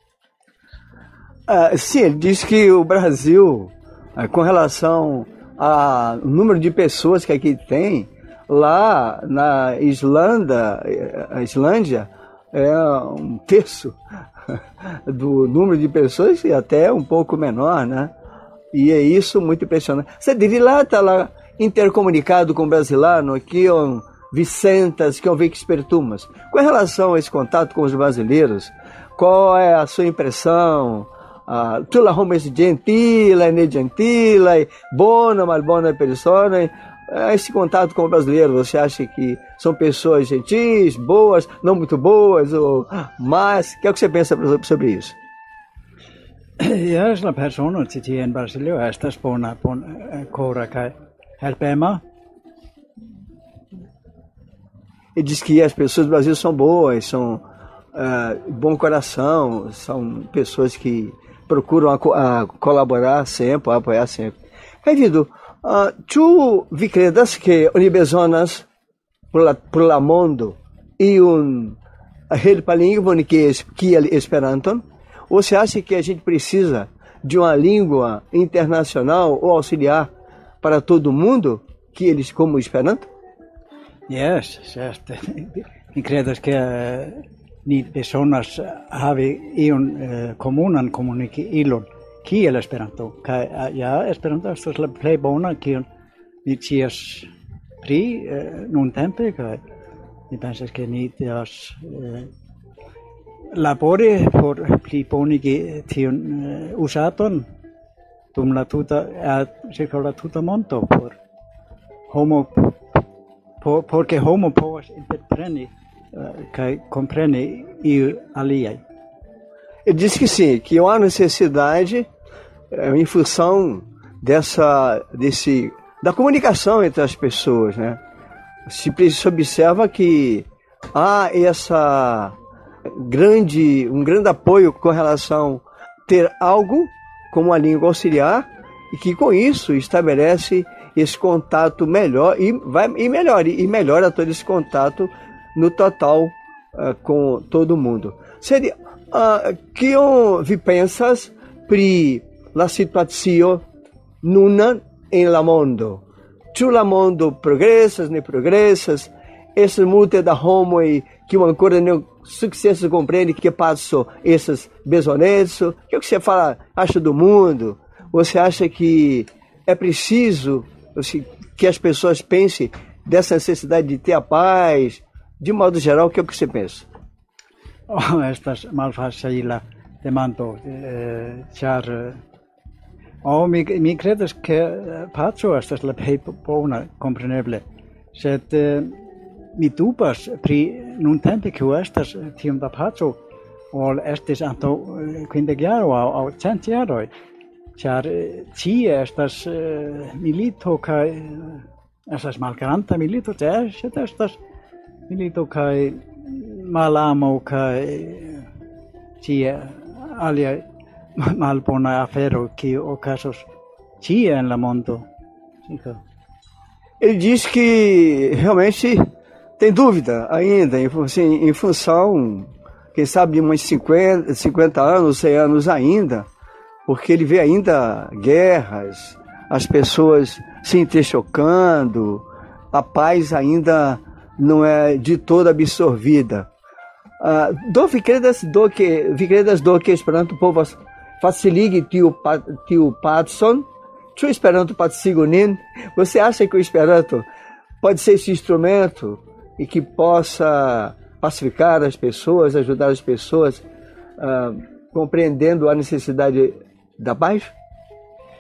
Sim, ele diz que o Brasil, com relação ao número de pessoas que aqui tem, lá na Islândia é 1/3 do número de pessoas e até um pouco menor, né? E é isso muito impressionante. Você deve lá estar lá intercomunicado com o brasileiro, que é um Vicentas, que é um Vixpertumas. Com relação a esse contato com os brasileiros, qual é a sua impressão? Tu la homo gentile, ne gentile, bona, malbona persona. Esse contato com o brasileiro, você acha que são pessoas gentis, boas, não muito boas, ou mais? O que é que você pensa sobre isso? Ja, la persona ci en Brasilio estas bona cora kai helpema. Ele diz que as pessoas do Brasil são boas, são bom coração, são pessoas que procuram colaborar sempre, apoiar sempre. Querido, tu vi credas que oni bezonas por la mondo e helpa lingua que Esperanto? Ou você acha que a gente precisa de uma língua internacional ou auxiliar para todo mundo, que eles como Esperanto? Yes, certo. Mi credas que ni personas havi iun komunan komunikilon kiel Esperanto. Ja, Esperanto estas la plej bona kiun mi scias pri nuntempe, kaj mi pensas ke ni devas labori por pli bonigi tiun usaton dum la tuta circa la tuta mondo por homo porque homo povas interpreni kaj kompreni iu aliaj. Ele disse que sim, que há uma necessidade em função da comunicação entre as pessoas, né? Se observa que há um grande apoio com relação a ter algo como a língua auxiliar e que com isso estabelece esse contato melhor e melhora todo esse contato no total com todo mundo. Seria que vi pensas pri la situacio nuna en la mondo. Ĉu la mondo progresas, ne progresas? Essas multe da homoj que ancora não sucesso compreende que passam essas besonetes. O que você acha do mundo? Você acha que é preciso que as pessoas pensem dessa necessidade de ter a paz? De modo geral, o que você pensa? Estas malfacila demando, char mi credas que paco estas la plej bona kompreneble, sed mi dubas pri nuntempe kiu estas tiom da paco ol estis antaŭ 50 jaroj aŭ 100 jaroj, ĉar tie estas milito kaj estas malgranda milito, sed estas milito kaj malamo kaj tie aliaj malbona afero kiu okazos tie en la mondo. Ele diz que realmente tem dúvida ainda, em função, quem sabe, de uns 50 anos, 100 anos ainda, porque ele vê ainda guerras, as pessoas se entrechocando, a paz ainda não é de toda absorvida. Vi credas do que Esperanto povas faciligi tiu pacon? Ĉu Esperanto pacigu nin? Você acha que o Esperanto pode ser esse instrumento e que possa pacificar as pessoas, ajudar as pessoas, compreendendo a necessidade da paz?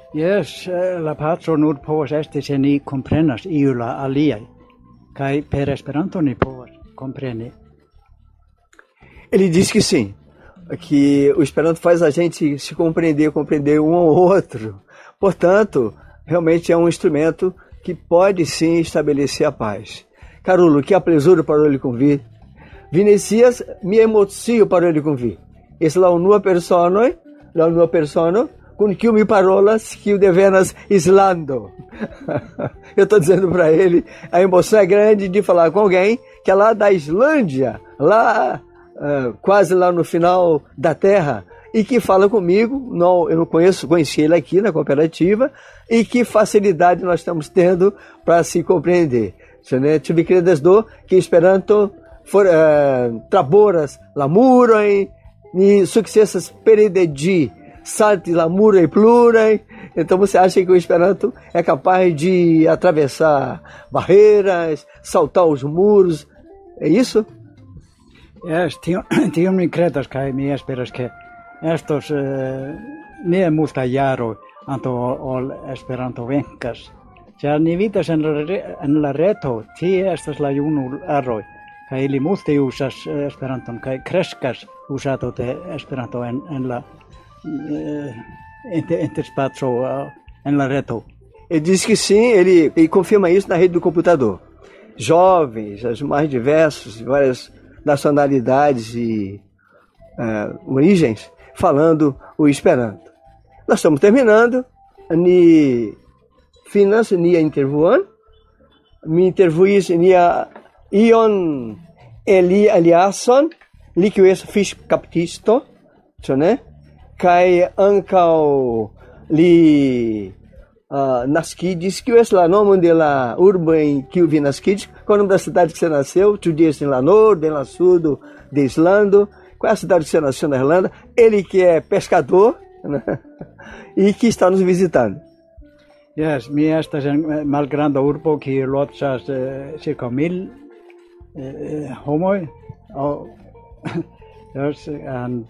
Yes, la patro nur povas esti se ni komprenas iu la aliaj, kaj per Esperanto ni povas kompreni. Ele diz que sim, que o Esperanto faz a gente se compreender um ao outro. Portanto, realmente é um instrumento que pode sim estabelecer a paz. Carulo, que apresuro para ele convir. Vinicias, mi emozio para ele convir. Esse la unua persono, com que me parolas que o devenas Islando. Eu estou dizendo para ele, a emoção é grande de falar com alguém que é lá da Islândia, lá quase lá no final da terra, e que fala comigo. Não, eu não conheci ele aqui na cooperativa, e que facilidade nós estamos tendo para se compreender. Ĉu vi kredas do que Esperanto traboras la murojn, ni sukcesas peredeĝi salti la muroj pluraj. Então você acha que o Esperanto é capaz de atravessar barreiras, saltar os muros? É isso? Yes, tion mi kredas kaj mi esperas ke estos ne multaj jaroj antaŭ ol Esperanto venkas. Ĉar ni vidas en la reto, tie estas la junuloj, kaj ili multe uzas Esperanton kaj kreskas uzado de Esperanto en la interspatio en la reto. Ele diz que sim, ele confirma isso na rede do computador. Jovens, os mais diversos, várias nacionalidades e origens, falando o Esperanto. Nós estamos terminando. Finas nia intervjuon. Mi intervjuis nia Ion Eliasson, li kiu estas fiŝkaptisto, ĉu ne? Kaj ankaŭ li naskiĝis, kiu estas la nomo de la urbo en kiu vi naskiĝis? Qual o nome da cidade que você nasceu? Tu disse em la norte, em la sudo de Islando. Qual é a cidade que você nasceu na Irlanda? Ele que é pescador, né? E que está nos visitando. Yes, mi estas en malgranda urbo kiu loĝas circa 1000 homoj. Yes, and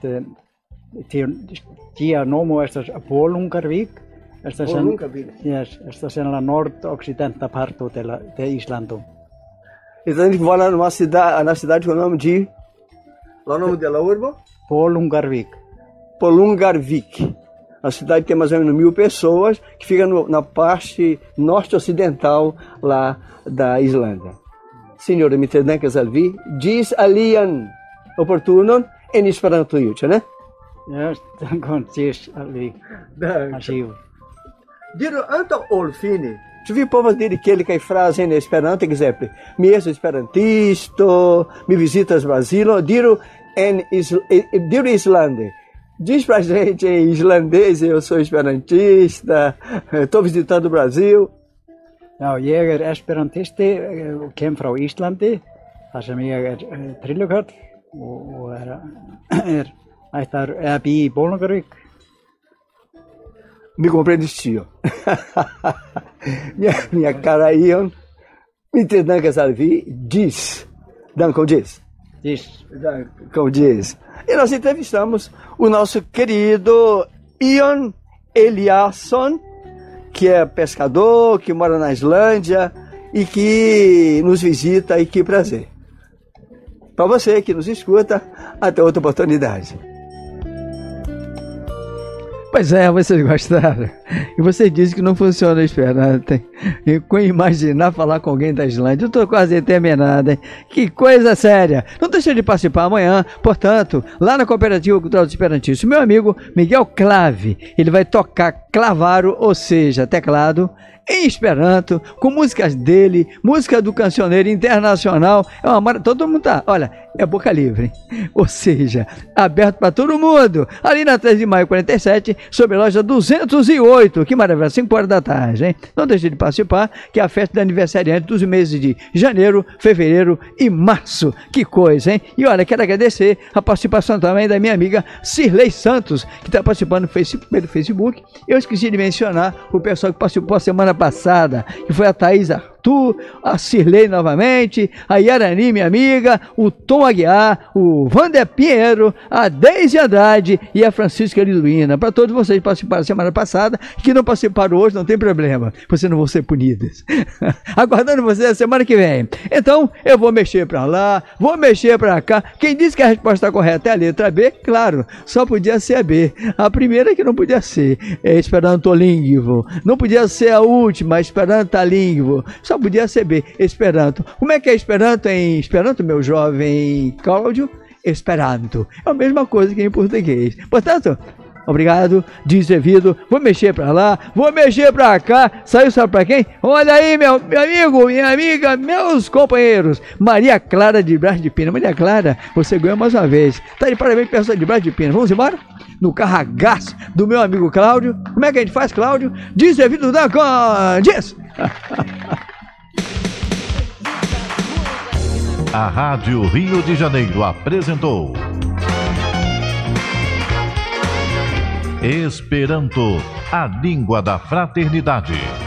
tia nomo estas Bolungarvík. Estas en la nordoccidenta parto de Islando. Então ele mora na cidade com o nome de... Qual é o nome dela, urbo? Bolungarvík. Bolungarvík. A cidade tem mais ou menos 1000 pessoas, que fica na parte norte-ocidental lá da Islândia. Senhora, mi tre dankas al vi. Ĝis alian oportunon en Esperantujo, ĉu ne? Yes, dankon, ĝis al vi. Diru antaŭ ol fini, ĉu vi povas diri kelkaj frazojn en Esperanto, ekzemple, mi estas esperantisto, mi vizitas Brazilon, diru islande. Diz pra gente em islandês, eu sou esperantista, estou visitando o Brasil. Já, ég esperantisti, kem frá Íslandi, þar sem ég trillukarl og ættar að bý í Bolungarvík. Me compreendes, tio. minha cara Ion, me dankas al vi, diz. Dankon, diz. Dankon, diz. E nós entrevistamos o nosso querido Ion Eliasson, que é pescador, que mora na Islândia e que nos visita, e que prazer. Para você que nos escuta, até outra oportunidade. Pois é, vocês gostaram. E vocês dizem que não funciona o Esperanto, hein? E com imaginar falar com alguém da Islândia, eu estou quase terminado, hein? Que coisa séria. Não deixe de participar amanhã, portanto, lá na Cooperativa Cultural dos Esperantistas, meu amigo Miguel Clave, ele vai tocar clavaro, ou seja, teclado, em Esperanto, com músicas dele, música do cancioneiro internacional. É uma todo mundo tá, olha, é boca livre, hein? Ou seja, aberto para todo mundo. Ali na 3 de maio 47, sob a loja 208. Que maravilha, 5 horas da tarde, hein? Não deixe de participar, que é a festa de aniversariante dos meses de janeiro, fevereiro e março. Que coisa, hein? E olha, quero agradecer a participação também da minha amiga Cirlei Santos, que está participando pelo Facebook. Eu esqueci de mencionar o pessoal que participou a semana semana passada, que foi a Thaís Arthur, a Cirlei novamente, a Yarani, minha amiga, o Tom Aguiar, o Vander Pinheiro, a Deise Andrade e a Francisca Liduína. Para todos vocês que participaram semana passada, que não participaram hoje, não tem problema, vocês não vão ser punidos. Aguardando vocês a semana que vem. Então, eu vou mexer para lá, vou mexer para cá. Quem disse que a resposta correta é a letra B, claro, só podia ser a B. A primeira que não podia ser, é Esperantolingvo. Não podia ser a última, Esperantalingvo. Só podia ser B, Esperanto. Como é que é Esperanto em Esperanto, meu jovem Cláudio? Esperanto. É a mesma coisa que em português. Portanto, obrigado, diz devido. Vou mexer pra lá, vou mexer pra cá. Saiu, sabe pra quem? Olha aí, meu amigo, minha amiga, meus companheiros. Maria Clara de Brás de Pina. Maria Clara, você ganhou mais uma vez. Tá de parabéns, pessoal de Brás de Pina. Vamos embora? No carragaço do meu amigo Cláudio. Como é que a gente faz, Cláudio? Diz devido da diz. A Rádio Rio de Janeiro apresentou Esperanto, a língua da fraternidade.